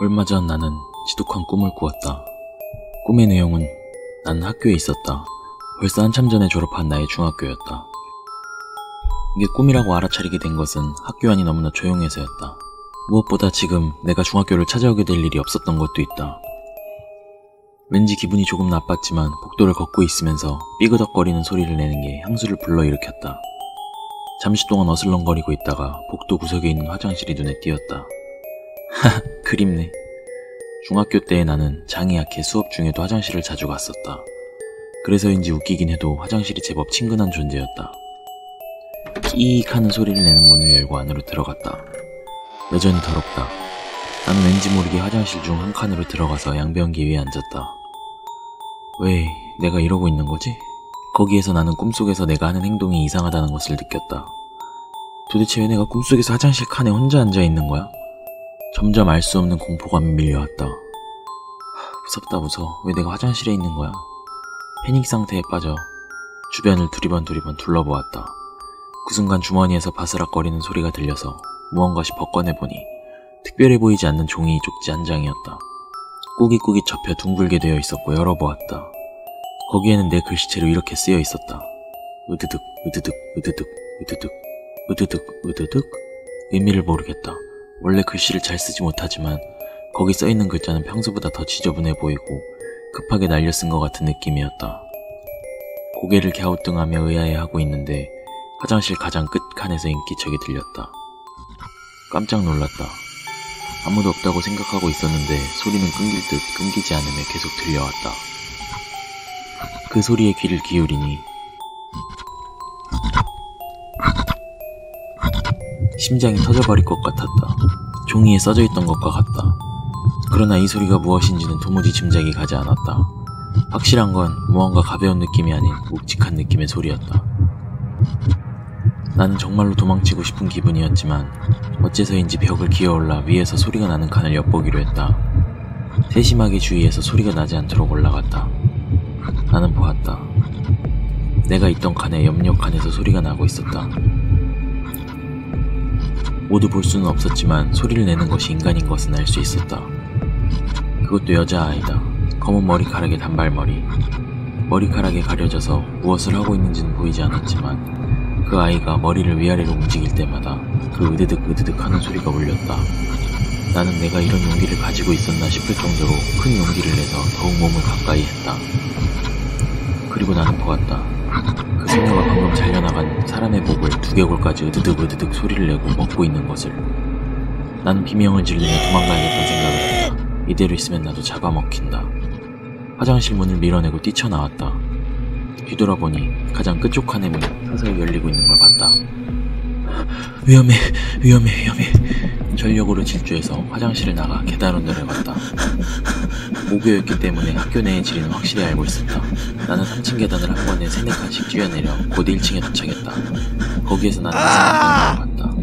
얼마 전 나는 지독한 꿈을 꾸었다. 꿈의 내용은 나는 학교에 있었다. 벌써 한참 전에 졸업한 나의 중학교였다. 이게 꿈이라고 알아차리게 된 것은 학교 안이 너무나 조용해서였다. 무엇보다 지금 내가 중학교를 찾아오게 될 일이 없었던 것도 있다. 왠지 기분이 조금 나빴지만 복도를 걷고 있으면서 삐그덕거리는 소리를 내는 게 향수를 불러일으켰다. 잠시 동안 어슬렁거리고 있다가 복도 구석에 있는 화장실이 눈에 띄었다. 하하, 그립네. 중학교 때의 나는 장이 약해 수업 중에도 화장실을 자주 갔었다. 그래서인지 웃기긴 해도 화장실이 제법 친근한 존재였다. 끼익 하는 소리를 내는 문을 열고 안으로 들어갔다. 여전히 더럽다. 나는 왠지 모르게 화장실 중 한 칸으로 들어가서 양변기 위에 앉았다. 왜 내가 이러고 있는 거지? 거기에서 나는 꿈속에서 내가 하는 행동이 이상하다는 것을 느꼈다. 도대체 왜 내가 꿈속에서 화장실 칸에 혼자 앉아있는 거야? 점점 알 수 없는 공포감이 밀려왔다. 무섭다 무서워. 왜 내가 화장실에 있는 거야? 패닉 상태에 빠져 주변을 두리번 둘러보았다. 그 순간 주머니에서 바스락거리는 소리가 들려서 무언가시 벗꺼내보니 특별해 보이지 않는 종이 쪽지 한 장이었다. 꾸깃꾸깃 접혀 둥글게 되어 있었고 열어보았다. 거기에는 내 글씨체로 이렇게 쓰여 있었다. 으드득 으드득 으드득 으드득 으드득 으드득. 의미를 모르겠다. 원래 글씨를 잘 쓰지 못하지만 거기 써있는 글자는 평소보다 더 지저분해 보이고 급하게 날려 쓴 것 같은 느낌이었다. 고개를 갸우뚱하며 의아해하고 있는데 화장실 가장 끝칸에서 인기척이 들렸다. 깜짝 놀랐다. 아무도 없다고 생각하고 있었는데 소리는 끊길 듯 끊기지 않으며 계속 들려왔다. 그 소리에 귀를 기울이니 심장이 터져버릴 것 같았다. 종이에 써져있던 것과 같다. 그러나 이 소리가 무엇인지는 도무지 짐작이 가지 않았다. 확실한 건 무언가 가벼운 느낌이 아닌 묵직한 느낌의 소리였다. 나는 정말로 도망치고 싶은 기분이었지만 어째서인지 벽을 기어올라 위에서 소리가 나는 칸을 엿보기로 했다. 세심하게 주위에서 소리가 나지 않도록 올라갔다. 나는 보았다. 내가 있던 칸의 옆 칸에서 소리가 나고 있었다. 모두 볼 수는 없었지만 소리를 내는 것이 인간인 것은 알 수 있었다. 그것도 여자아이다. 검은 머리카락에 단발머리. 머리카락에 가려져서 무엇을 하고 있는지는 보이지 않았지만 그 아이가 머리를 위아래로 움직일 때마다 그 으드득 으드득 하는 소리가 울렸다. 나는 내가 이런 용기를 가지고 있었나 싶을 정도로 큰 용기를 내서 더욱 몸을 가까이 했다. 그리고 나는 보았다. 그 소녀가 방금 잘려나간 사람의 목을 두개골까지 으드득 으드득 소리를 내고 먹고 있는 것을. 나는 비명을 지르며 도망가야겠다는 생각을 했다. 이대로 있으면 나도 잡아먹힌다. 화장실 문을 밀어내고 뛰쳐나왔다. 뒤돌아보니 가장 끝쪽 칸의 문이 서서히 열리고 있는 걸 봤다. 위험해. 전력으로 질주해서 화장실에 나가 계단으로 내려갔다. 목요였기 때문에 학교 내의 지리는 확실히 알고 있었다. 나는 3층 계단을 한 번에 3-4칸씩 뛰어내려 곧 1층에 도착했다. 거기에서 나는 생각하는 걸 봤다.